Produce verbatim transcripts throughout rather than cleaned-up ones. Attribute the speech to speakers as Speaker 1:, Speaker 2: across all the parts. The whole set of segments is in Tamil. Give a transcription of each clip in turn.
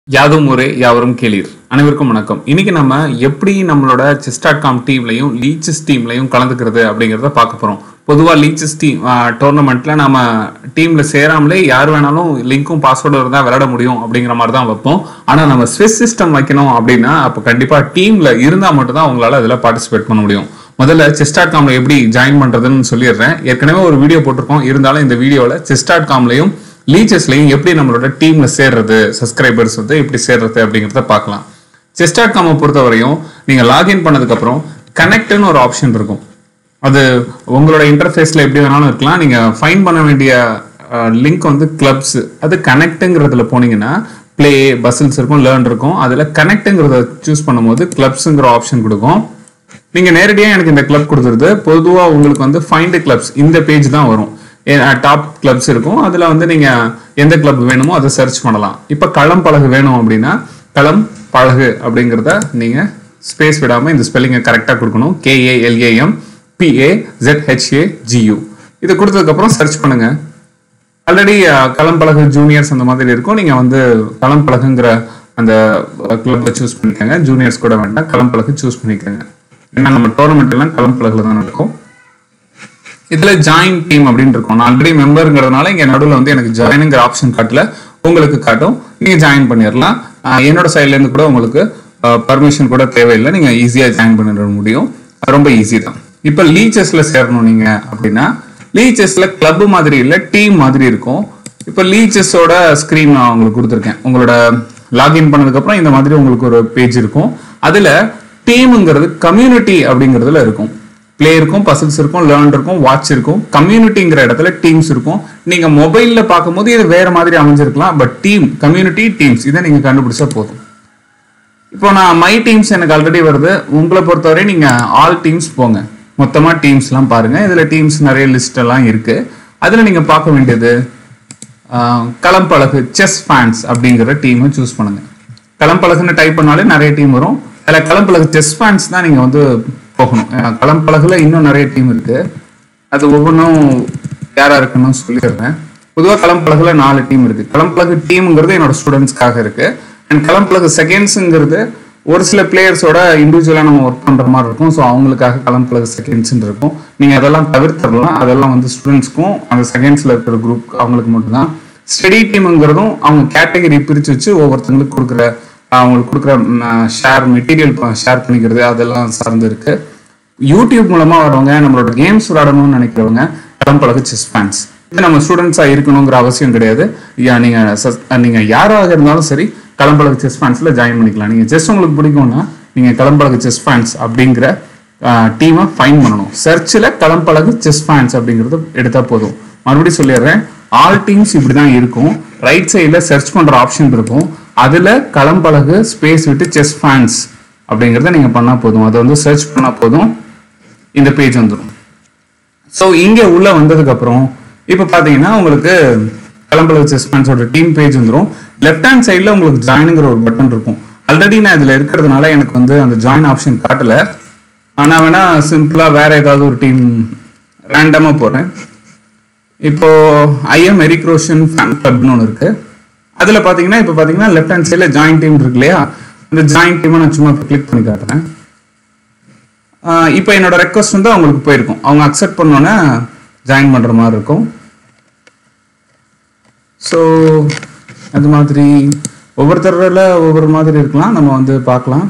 Speaker 1: யாதும் ஊரே யாவரும் கேளீர். அனைவருக்கும் வணக்கம். இன்னைக்கு நம்ம எப்படி நம்மளோட செஸ் டாட் காம் டீம்லையும் லீச்சஸ் டீம்லையும் கலந்துக்கிறது அப்படிங்கிறத பார்க்க போறோம். பொதுவாக லீச்சஸ் டீம் டோர்னமெண்ட்ல நம்ம டீம்ல சேராமலே யார் வேணாலும் லிங்க்கும் பாஸ்வேர்டும் இருந்தால் விளையாட முடியும் அப்படிங்கிற மாதிரி தான் வைப்போம். ஆனால் நம்ம ஸ்விஸ் சிஸ்டம் வைக்கணும் அப்படின்னா அப்போ கண்டிப்பாக டீம்ல இருந்தால் மட்டும்தான் உங்களால் அதில் பார்ட்டிசிபேட் பண்ண முடியும். முதல்ல செஸ் டாட் காம்ல எப்படி ஜாயின் பண்றதுன்னு சொல்லிடுறேன். ஏற்கனவே ஒரு வீடியோ போட்டிருக்கோம். இருந்தாலும் இந்த வீடியோவில் செஸ் டாட் காம்லையும் லீச்சஸ்லையும் எப்படி நம்மளோட டீம்ல சேர்றது, சப்ஸ்கிரைபர்ஸ் வந்து எப்படி சேர்றது அப்படிங்கிறத பார்க்கலாம். செஸ் டாட் காமை பொறுத்தவரையும் நீங்க லாகின் பண்ணதுக்கு அப்புறம் கனெக்ட்னு ஒரு ஆப்ஷன் இருக்கும். அது உங்களோட இன்டர்ஃபேஸ்ல எப்படி வேணாலும் இருக்கலாம். நீங்க ஃபைண்ட் பண்ண வேண்டிய லிங்க் வந்து கிளப்ஸ். அது கனெக்ட்ங்கிறதுல போனீங்கன்னா பிளே பசில்ஸ் இருக்கும், லேர்ன் இருக்கும். அதுல கனெக்ட்ங்கிறத சூஸ் பண்ணும்போது கிளப்ஸ்ங்கிற ஆப்ஷன் கொடுக்கும். நீங்க நேரடியாக எனக்கு இந்த கிளப் கொடுத்துருது. பொதுவாக உங்களுக்கு வந்து ஃபைண்ட் கிளப்ஸ் இந்த பேஜ் தான் வரும். டாப் கிளப்ஸ் இருக்கும். அதுல வந்து நீங்க எந்த கிளப் வேணுமோ அதை சர்ச் பண்ணலாம். இப்ப களம் பழகு வேணும் அப்படின்னா களம் பழகு அப்படிங்கிறத நீங்க ஸ்பேஸ் விடாம இந்த ஸ்பெல்லிங்கை கரெக்டா கொடுக்கணும். கேஏஎல்ஏஎம் பிஏஜெட்ஹெச்ஏஜியூ இது கொடுத்ததுக்கு அப்புறம் சர்ச் பண்ணுங்க. ஆல்ரெடி களம் பழகு ஜூனியர்ஸ் அந்த மாதிரி இருக்கும். நீங்க வந்து களம் பழகுங்கிற அந்த கிளப்பை சூஸ் பண்ணிக்கோங்க. ஜூனியர்ஸ் கூட வேண்டாம், களம் பழகு சூஸ் பண்ணிக்கோங்க. ஏன்னா நம்ம டோர்னமெண்ட் எல்லாம் களம் பழகுல தான் நடக்கும். இதுல ஜாயின் டீம் அப்படின்னு இருக்கும். நான் ஆல்ரெடி மெம்பருங்கிறதுனால இங்க நடுவில் வந்து எனக்கு ஜாயின்ங்கிற ஆப்ஷன் காட்டல, உங்களுக்கு காட்டும். நீங்க ஜாயின் பண்ணிடலாம். என்னோட சைட்ல இருந்து கூட உங்களுக்கு பர்மிஷன் கூட தேவையில்லை. நீங்க ஈஸியா ஜாயின் பண்ணிட முடியும். ரொம்ப ஈஸி தான். இப்ப லீச்சஸ்ல சேரணும் நீங்க அப்படின்னா லீச்சஸ்ல கிளப் மாதிரி இல்ல, டீம் மாதிரி இருக்கும். இப்ப லீச்சஸோட ஸ்கிரீன் நான் உங்களுக்கு கொடுத்துருக்கேன். உங்களோட லாகின் பண்ணதுக்கு அப்புறம் இந்த மாதிரி உங்களுக்கு ஒரு பேஜ் இருக்கும். அதுல டீம்ங்கிறது கம்யூனிட்டி அப்படிங்கிறதுல இருக்கும். பிளே இருக்கும், பசில்ஸ் இருக்கும், லேர்ன் இருக்கும், வாட்ச் இருக்கும். கம்யூனிட்டிங்கிற இடத்துல டீம்ஸ் இருக்கும். நீங்க மொபைல்ல பார்க்கும்போது இது வேற மாதிரி அமைஞ்சிருக்கலாம். பட் டீம், கம்யூனிட்டி, டீம்ஸ் இதை நீங்க கண்டுபிடிச்சா போதும். இப்போ நான் மை டீம்ஸ் எனக்கு ஆல்ரெடி வருது. உங்களை பொறுத்தவரை நீங்க ஆல் டீம்ஸ் போங்க. மொத்தமா டீம்ஸ் எல்லாம் பாருங்க. இதுல டீம்ஸ் நிறைய லிஸ்ட் எல்லாம் இருக்கு. அதுல நீங்க பார்க்க வேண்டியது களம் பழகு செஸ் ஃபேன்ஸ் அப்படிங்கிற டீமை சூஸ் பண்ணுங்க. களம் பழகுன்னு டைப் பண்ணாலே நிறைய டீம் வரும். அதில் களம் பழகு செஸ் ஃபேன்ஸ் தான் நீங்க வந்து போகணும். களம் பழகுல இன்னும் நிறைய டீம் இருக்கு. அது ஒவ்வொன்றும் யாரா இருக்குன்னு சொல்லிடுறேன். பொதுவாக களம் பழகுல நாலு டீம் இருக்கு. களம் பழகு டீம்ங்கிறது என்னோட ஸ்டூடெண்ட்ஸ்க்காக இருக்கு. அண்ட் களம் பழகு செகண்ட்ஸுங்கிறது ஒரு சில பிளேயர்ஸோட இண்டிவிஜுவலா நம்ம ஒர்க் பண்ற மாதிரி இருக்கும். ஸோ அவங்களுக்காக களம் பழகு செகண்ட்ஸ் இருக்கும். நீங்க அதெல்லாம் தவிர்த்துடலாம். அதெல்லாம் வந்து ஸ்டூடெண்ட்ஸ்க்கும் அந்த செகண்ட்ஸ்ல இருக்கிற குரூப் அவங்களுக்கு மட்டும்தான். ஸ்டடி டீம்ங்கிறதும் அவங்க கேட்டகரி பிரிச்சு வச்சு ஒவ்வொருத்தங்களுக்கு கொடுக்குற அவங்களுக்கு கொடுக்குற ஷேர் மெட்டீரியல் ஷேர் பண்ணிக்கிறது அதெல்லாம் சார்ந்து இருக்கு. யூடியூப் மூலமா வரவங்க, நம்மளோட கேம்ஸ் விளையாடணும்னு நினைக்கிறவங்க களம் பழகு செஸ் ஃபேன்ஸ். இது நம்ம ஸ்டூடெண்ட்ஸா இருக்கணுங்கிற அவசியம் கிடையாது. நீங்க நீங்க யாராக இருந்தாலும் சரி களம் பழகு செஸ் ஃபேன்ஸ்ல ஜாயின் பண்ணிக்கலாம். நீங்க செஸ் உங்களுக்கு பிடிக்கும்னா நீங்க களம் பழகு செஸ் ஃபேன்ஸ் அப்படிங்கிற டீமை ஃபைண்ட் பண்ணணும். சர்ச்சில் களம் பழகு செஸ் ஃபேன்ஸ் அப்படிங்கிறது எடுத்தா போதும். மறுபடியும் சொல்லிடுறேன், ஆல் டீம்ஸ் இப்படிதான் இருக்கும். ரைட் சைட்ல சர்ச் பண்ற ஆப்ஷன் இருக்கும். அதுல களம் பழகு ஸ்பேஸ் விட்டு செஸ் ஃபேன்ஸ் அப்படிங்கிறத நீங்க பண்ணா போதும். அதை வந்து சர்ச் பண்ணா போதும், இந்த பேஜ் வந்துடும். ஸோ இங்க உள்ள வந்ததுக்கு அப்புறம் இப்ப பாத்தீங்கன்னா உங்களுக்கு களம் பழகு செஸ் ஃபேன்ஸோட டீம் பேஜ் வந்துடும். லெஃப்ட் ஹேண்ட் சைட்ல உங்களுக்கு ஜாயின்ங்கிற ஒரு பட்டன் இருக்கும். ஆல்ரெடி நான் இதுல இருக்கிறதுனால எனக்கு வந்து அந்த ஜாயின் ஆப்ஷன் காட்டல. ஆனா வேணா சிம்பிளா வேற ஏதாவது ஒரு டீம் ரேண்டமா போறேன். இப்போ ஐஎம் எரிக் ரோஷன் ஃபேன் கிளப்னு ஒன்று இருக்கு. அதுல பாத்தீங்கன்னா இப்ப பாத்தீங்கன்னா லெஃப்ட் ஹேண்ட் சைட்ல ஜாயின் டீம் இருக்கு இல்லையா? இந்த ஜாயின் டீமை நான் சும்மா கிளிக் பண்ணி காட்டுறேன். இப்போ என்னோட ரெக்வஸ்ட் வந்து அவங்களுக்கு போயிருக்கும். அவங்க அக்செப்ட் பண்ணோன்னே ஜாயின் பண்ற மாதிரி இருக்கும். ஸோ அது மாதிரி ஒவ்வொருத்தரில் ஒவ்வொரு மாதிரி இருக்கலாம். நம்ம வந்து பார்க்கலாம்.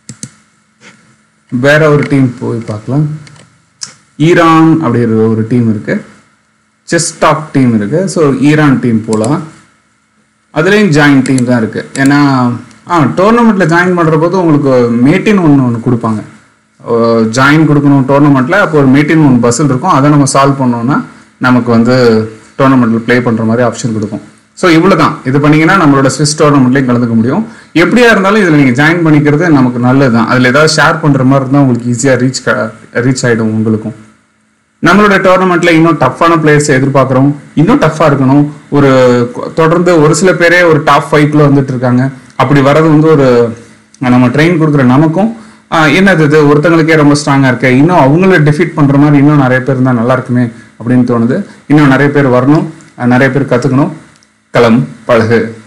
Speaker 1: வேற ஒரு டீம் போய் பார்க்கலாம். ஈரான் அப்படிங்கிற ஒரு டீம் இருக்கு. செஸ் டாக் டீம் இருக்கு. ஸோ ஈரான் டீம் போகலாம். அதுலேயும் ஜாயின் டீம் தான் இருக்கு. ஏன்னா ஆ டோர்னமெண்ட்ல ஜாயின் பண்ற போது உங்களுக்கு மேட்டின் ஒன்று ஒன்று கொடுப்பாங்க. ஜாயின் கொடுக்கணும் டோர்னமெண்ட்ல. அப்போ ஒரு மேட்டின் ஒன்று பஸ்ஸில் இருக்கும். அதை நம்ம சால்வ் பண்ணோம்னா நமக்கு வந்து டோர்னமெண்ட்ல பிளே பண்ற மாதிரி ஆப்ஷன் கொடுக்கும். ஸோ இவ்வளவுதான். இது பண்ணீங்கன்னா நம்மளோட ஸ்விஸ் டோர்னமெண்ட்லையும் கலந்துக்க முடியும். எப்படியா இருந்தாலும் இதுல நீங்க ஜாயின் பண்ணிக்கிறது நமக்கு நல்லதுதான். அதுல ஏதாவது ஷேர் பண்ற மாதிரி இருந்தால் உங்களுக்கு ஈஸியா ரீச் ரீச் ஆயிடும் உங்களுக்கும். நம்மளோட டோர்னமெண்ட்ல இன்னும் டஃப்பான பிளேயர்ஸ் எதிர்பார்க்கிறோம். இன்னும் டஃப்பா இருக்கணும். ஒரு தொடர்ந்து ஒரு சில பேரே ஒரு டாப் ஃபைவ்க்குள்ள வந்துட்டு இருக்காங்க. அப்படி வர்றது வந்து ஒரு நம்ம ட்ரெயின் கொடுக்குற நமக்கும் என்னது இது ஒருத்தங்களுக்கே ரொம்ப ஸ்ட்ராங்கா இருக்கு, இன்னும் அவங்கள டிஃபீட் பண்ற மாதிரி இன்னும் நிறைய பேர் இருந்தா நல்லா இருக்குமே அப்படின்னு தோணுது. இன்னும் நிறைய பேர் வரணும், நிறைய பேர் கத்துக்கணும். களம் பழகு.